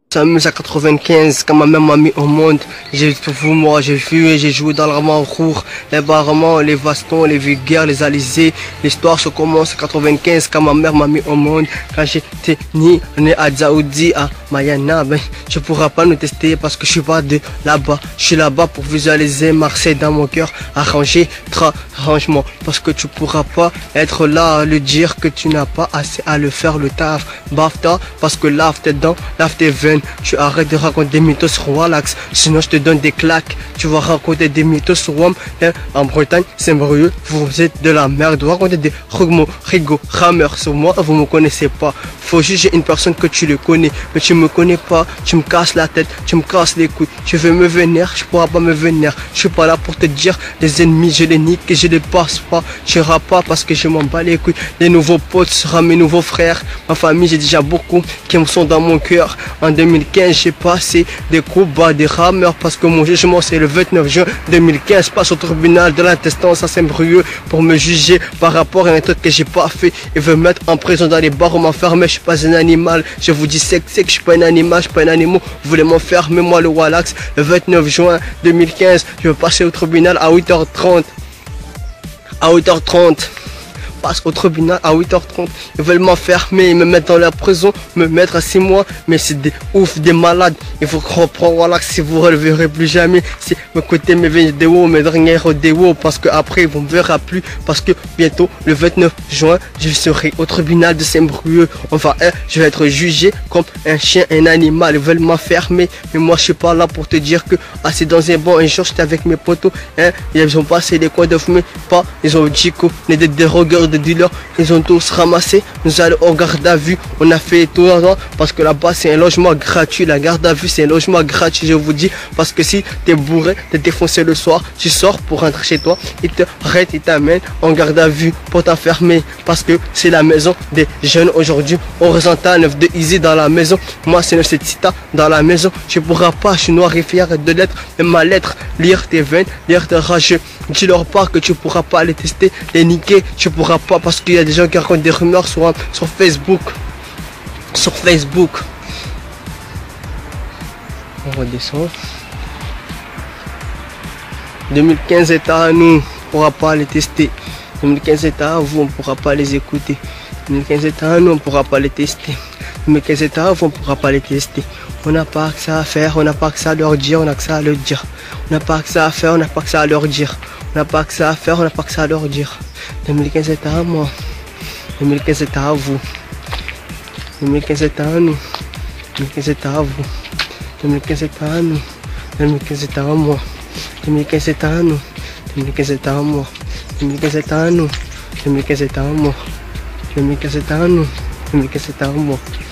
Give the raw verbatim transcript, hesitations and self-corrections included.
S'amuse à quatre-vingt-quinze quand ma mère m'a mis au monde. J'ai vu moi, j'ai vu, j'ai joué dans le roman Rour, les barrements, les bastons, les vulgaires, les alizés. L'histoire se commence à quatre-vingt-quinze quand ma mère m'a mis au monde. Quand j'étais né, né à Dzaoudi, à Mayana, ben, je pourras pas nous tester parce que je suis pas de là-bas. Je suis là-bas pour visualiser Marseille dans mon cœur, arranger, rangement. Parce que tu pourras pas être là à le dire que tu n'as pas assez à le faire le taf. Bafta, parce que lave tes dents, lave tes veines. Tu arrêtes de raconter des mythos sur Wallax, sinon je te donne des claques. Tu vas raconter des mythos sur Wam. En Bretagne, c'est merveilleux, vous êtes de la merde. Vous racontez des rigos, rigo, rameurs sur moi, vous me connaissez pas. Faut juger une personne que tu le connais, mais tu me connais pas. Tu me casses la tête, tu me casses les couilles. Tu veux me vénérer, je pourras pas me vénérer. Je suis pas là pour te dire les ennemis, je les nique et je les passe pas. Tu iras pas parce que je m'en bats les couilles. Les nouveaux potes seront mes nouveaux frères. Ma famille, j'ai déjà beaucoup qui me sont dans mon cœur. En deux mille quinze, j'ai passé des coups bas, des rameurs parce que mon jugement c'est le vingt-neuf juin deux mille quinze. Passe au tribunal de l'intestin, ça c'est bruyeux pour me juger par rapport à un truc que j'ai pas fait. Ils veulent me mettre en prison dans les bars ou m'enfermer. Je suis pas un animal. Je vous dis c'est que c'est que je suis pas un animal, je suis pas un animal. Vous voulez m'enfermer moi le Wallax le vingt-neuf juin deux mille quinze. Je vais passer au tribunal à huit heures trente. À huit heures trente. Passe au tribunal à huit heures trente. Ils veulent m'enfermer, me mettre dans la prison, me mettre à six mois. Mais c'est des ouf, des malades. Il faut comprendre, voilà, que si vous ne reverrez plus jamais, si vous écoutez mes vidéos, mes dernières vidéos, parce que après vous ne me verrez plus. Parce que bientôt, le vingt-neuf juin, je serai au tribunal de Saint-Brieuc. Enfin, hein, je vais être jugé comme un chien, un animal. Ils veulent m'enfermer. Mais moi, je suis pas là pour te dire que, ah, c'est dans un bon, un jour, j'étais avec mes potos, hein, ils ont passé des coins de fumée, pas, ils ont dit qu'on est des dérogueurs de dealers, ils ont tous ramassé, nous allons en garde à vue, on a fait tout l'argent parce que là-bas c'est un logement gratuit, la garde à vue c'est un logement gratuit, je vous dis, parce que si t'es bourré, t'es défoncé le soir, tu sors pour rentrer chez toi, ils te arrêtent, ils t'amènent en garde à vue pour t'enfermer, parce que c'est la maison des jeunes aujourd'hui, horizontal neuf de Easy dans la maison, moi c'est neuf Cita dans la maison, tu pourras pas, je suis noir et fier de lettres, mais ma lettre, lire tes veines, lire tes rageux, dis-leur pas que tu pourras pas les tester, les niquer, tu pourras pas parce qu'il y a des gens qui racontent des rumeurs sur, sur Facebook. Sur Facebook. On redescend. deux mille quinze états à nous, on pourra pas les tester. deux mille quinze états à vous, on pourra pas les écouter. deux mille quinze états à nous, on pourra pas les tester. deux mille quinze états à vous, on pourra pas les tester. On n'a pas que ça à faire, on n'a pas que ça à leur dire, on a que ça à leur dire. On n'a pas que ça à faire, on n'a pas que ça à leur dire. On n'a pas que ça à faire, on n'a pas que ça à leur dire. deux mille quinze est à moi. deux mille quinze est à vous. deux mille quinze est à nous. deux mille quinze est à vous. deux mille quinze est à nous. deux mille quinze est à moi. deux mille quinze est à nous. deux mille quinze est à moi. deux mille quinze est à nous. deux mille quinze est à moi. deux mille quinze est à nous. deux mille quinze est à moi.